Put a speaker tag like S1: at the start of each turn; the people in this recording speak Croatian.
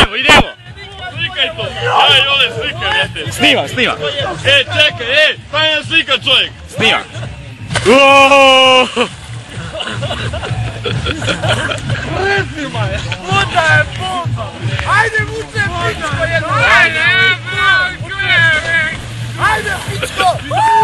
S1: idemo! Slikaj to! Aj, Jole, slikaj, vjete! Snima! Čekaj, taj nam slika čovjek! Snima!
S2: Presnimaj! Voda je bomba! Ajde, vuče pičko jedno! Ajde, pičko!